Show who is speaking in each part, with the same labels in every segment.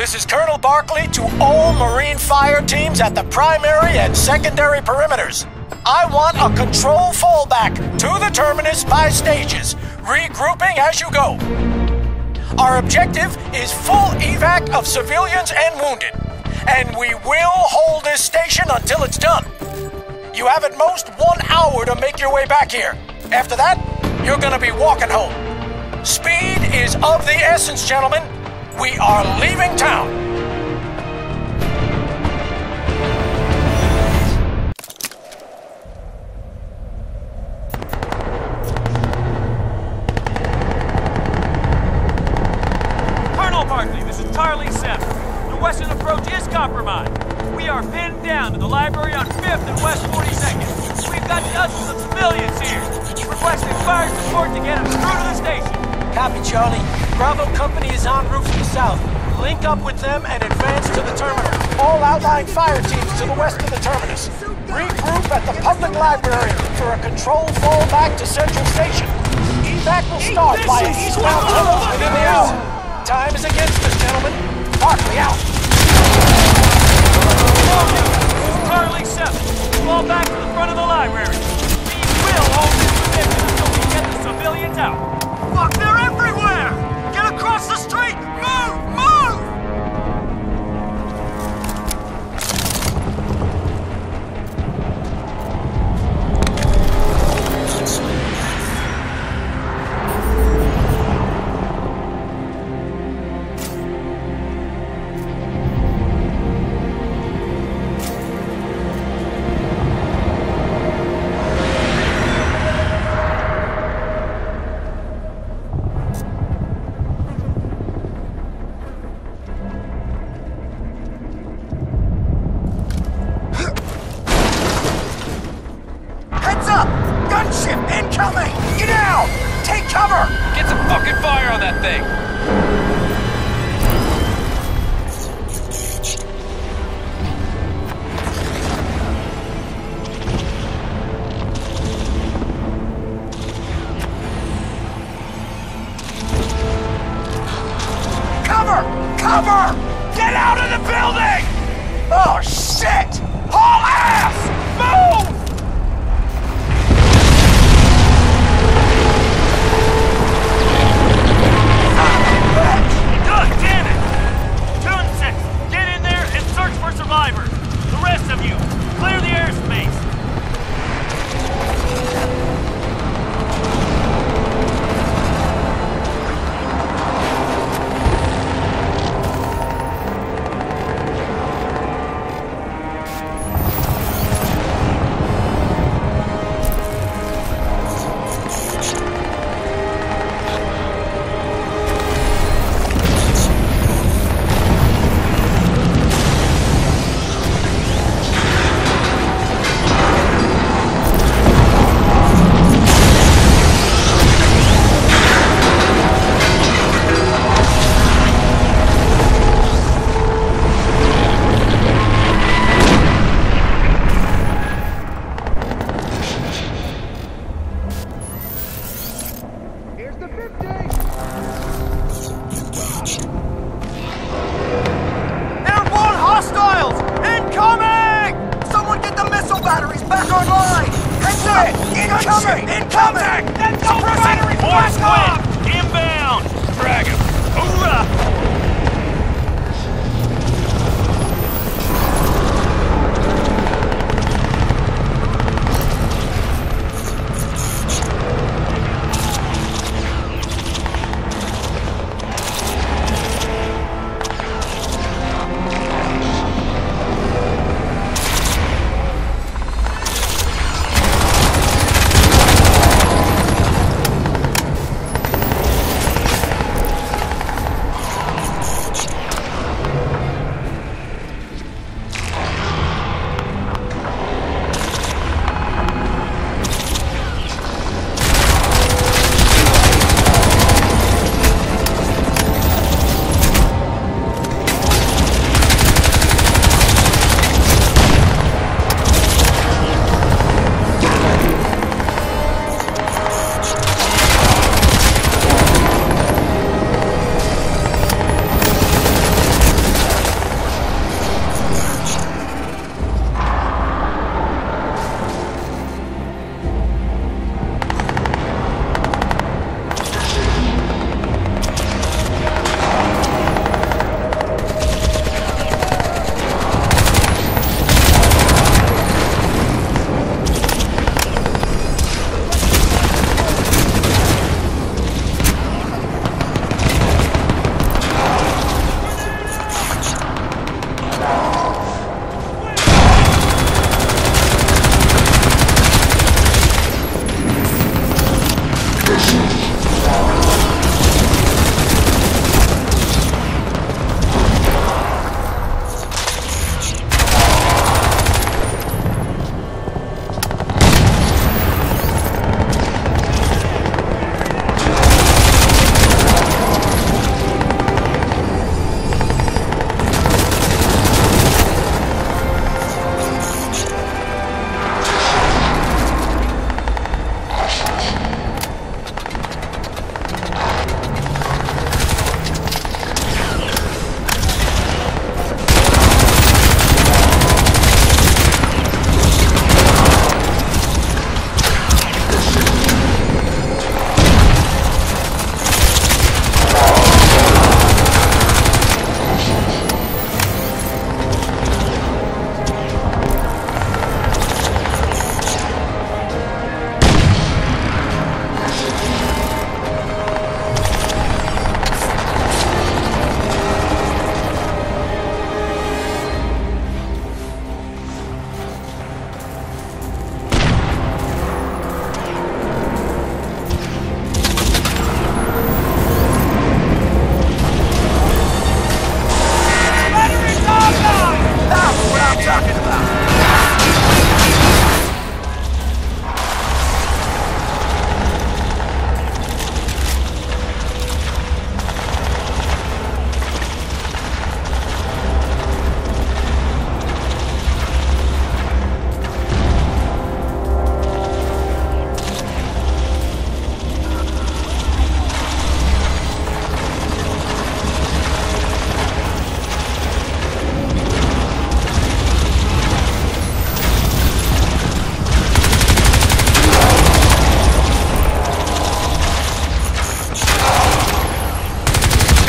Speaker 1: This is Colonel Barkley to all Marine fire teams at the primary and secondary perimeters. I want a control fallback to the terminus by stages, regrouping as you go. Our objective is full evac of civilians and wounded, and we will hold this station until it's done. You have at most 1 hour to make your way back here. After that, you're gonna be walking home. Speed is of the essence, gentlemen. We are leaving town.
Speaker 2: Colonel Barkley, this is Charlie 7. The western approach is compromised. We are pinned down to the library on 5th and West 42nd. We've got dozens of civilians here. Requesting fire support to get them through to the station.
Speaker 1: Copy, Charlie. Bravo Company is en route to the south. Link up with them and advance to the terminal. All outlying fire teams to the west of the terminus. Regroup at the public library for a controlled fallback to Central Station. Evac will start via eastbound tunnels within the hour. Time is against us, gentlemen. Barkley out.
Speaker 2: Charlie 7, fall back to the front of the library. We will hold this position until we get the civilians out. Fuck, they're everywhere! Get across the street! Move! Move!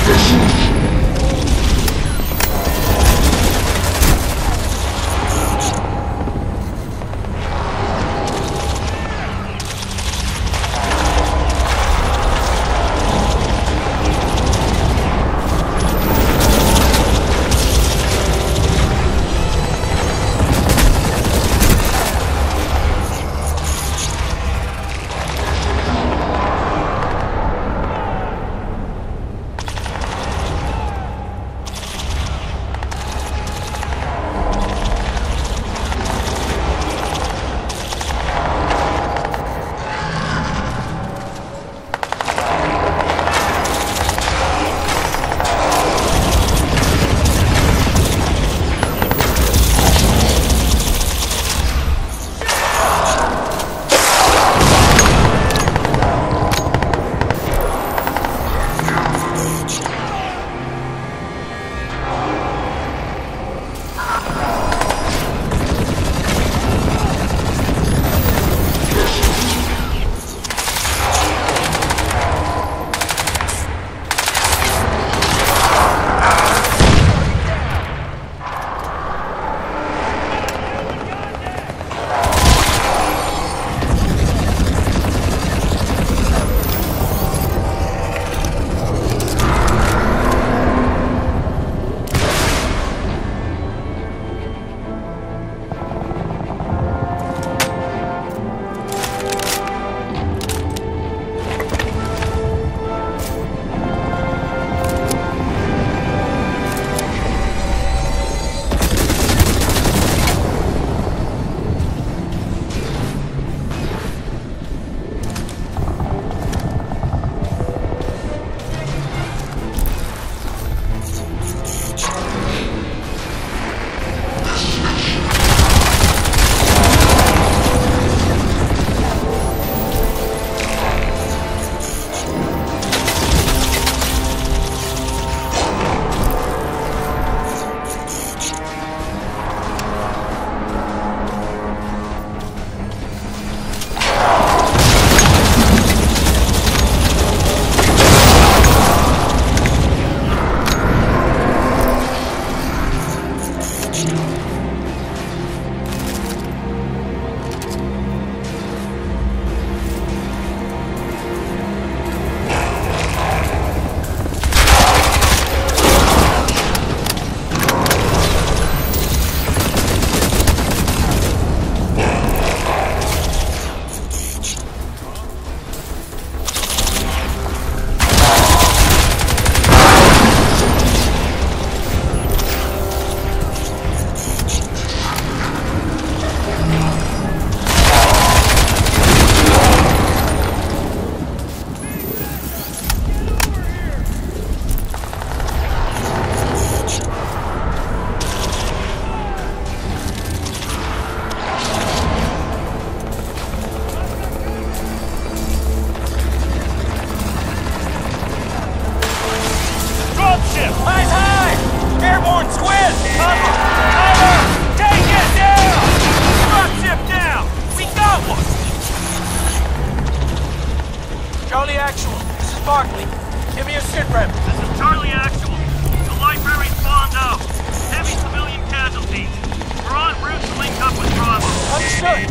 Speaker 1: Barkley. Give me a sit rep.
Speaker 3: This is Charlie Actual. The library's bombed out. Heavy civilian casualties. We're en route to link up with Bravo.
Speaker 1: Understood.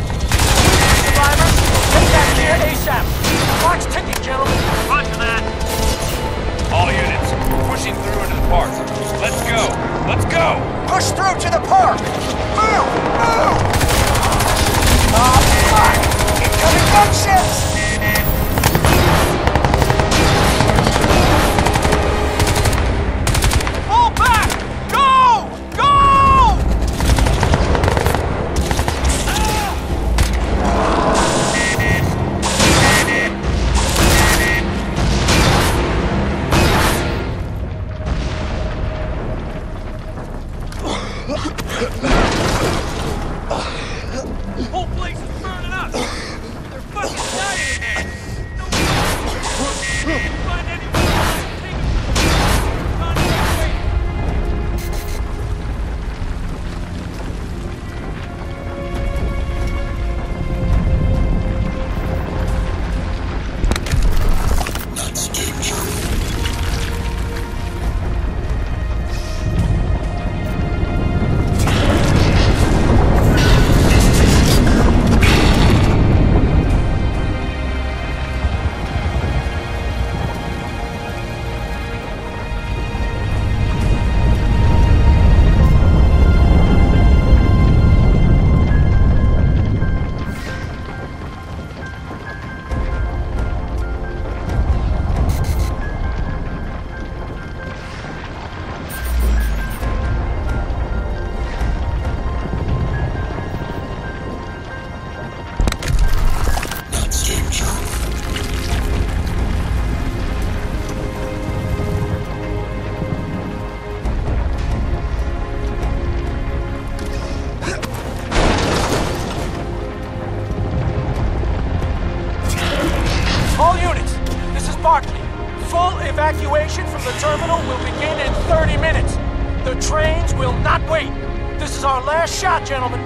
Speaker 1: Survivors, take that gear ASAP. Clock's ticking, gentlemen.
Speaker 3: Roger that.
Speaker 2: All units, pushing through into the park. Let's go. Let's go.
Speaker 1: Push through to the park. Move! Move! Ah, fuck! Incoming gunships! Pull back! Go! Go! will begin in 30 minutes. The trains will not wait. This is our last shot, gentlemen.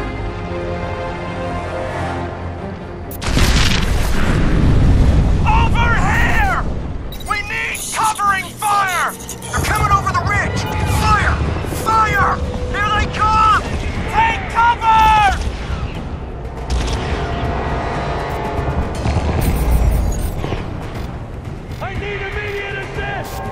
Speaker 4: Over here! We need covering fire! They're coming over the ridge! Fire! Fire! Here they come! Take cover!
Speaker 2: I need immediate assist!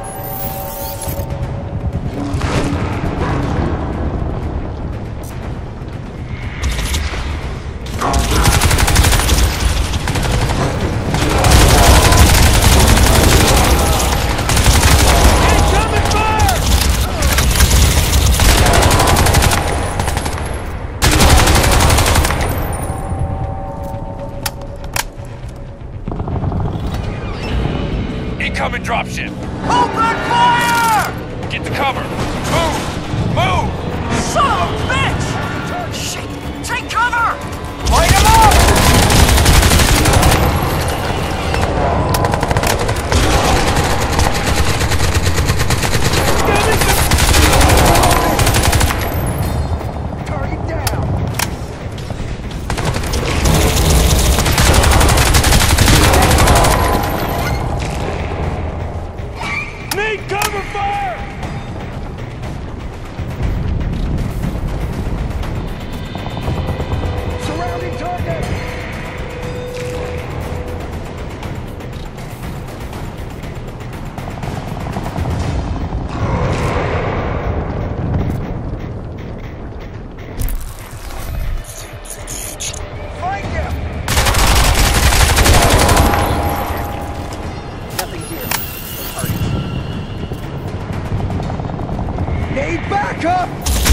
Speaker 3: Incoming dropship!
Speaker 4: Open fire!
Speaker 3: Get to cover! Move! Move!
Speaker 4: Son of a bitch! Shit! Take cover!
Speaker 1: Light him up!
Speaker 4: Target down!
Speaker 2: Need cover fire!
Speaker 4: Surrounding target! Find him! Nothing here. Need backup!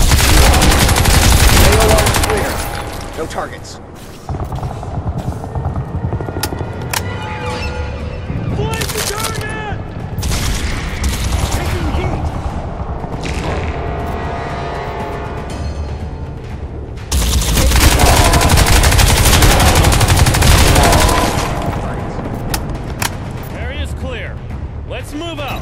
Speaker 4: AOR is clear. No targets.
Speaker 2: Flank the target!
Speaker 4: Taking heat.
Speaker 2: Area's clear. Let's move out.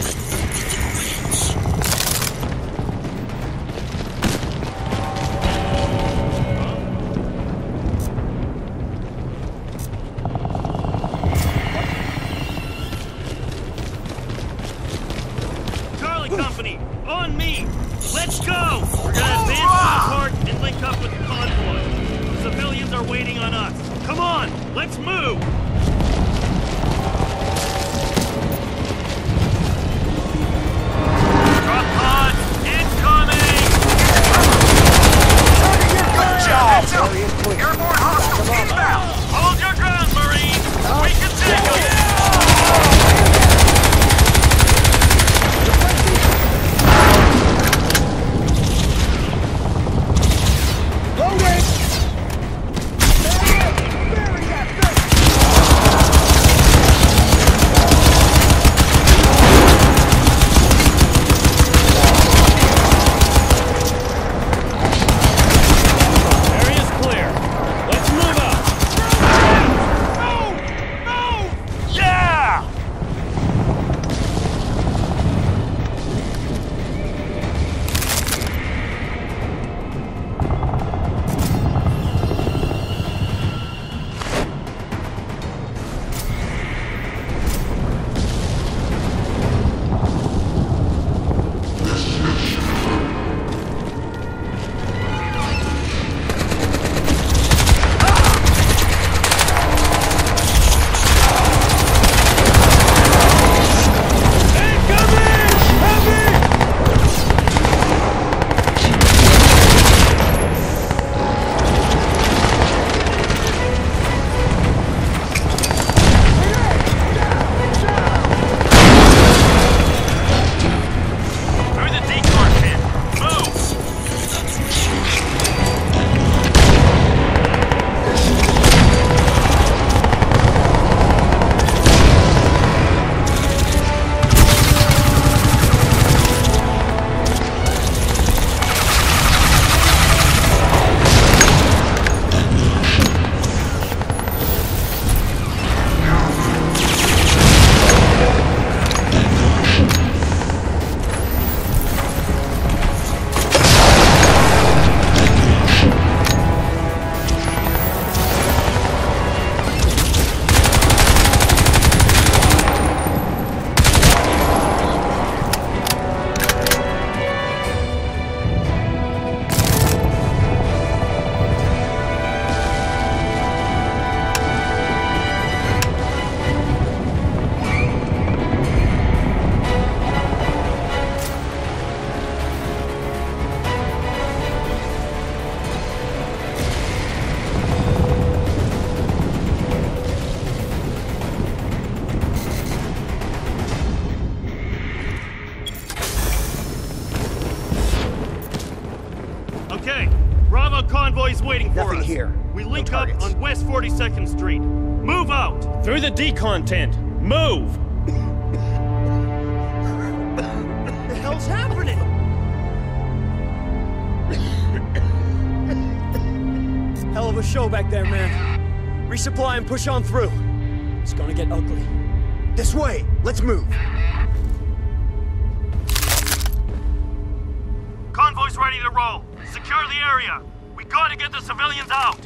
Speaker 3: Charlie Company, on me! Let's go! We're gonna advance to the port and link up with the convoy. Civilians are waiting on us. Come on, let's move! Drop pod incoming!
Speaker 1: Good job!
Speaker 4: Airborne hostiles inbound!
Speaker 3: Hold your ground, Marines! We can take them!
Speaker 4: Loading! Bury that thing!
Speaker 3: Bravo convoy's waiting for us.
Speaker 5: Nothing here.
Speaker 3: We
Speaker 5: No
Speaker 3: link up
Speaker 5: targets.
Speaker 3: on West 42nd Street. Move out!
Speaker 6: Through the decon tent. Move!
Speaker 5: What the hell's happening? Hell of a show back there, man. Resupply and push on through. It's gonna get ugly. This way! Let's move!
Speaker 3: Convoy's ready to roll. Secure the area. We gotta get the civilians out.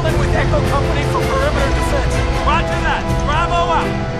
Speaker 2: in with Echo Company for perimeter defense. Roger that. Bravo out.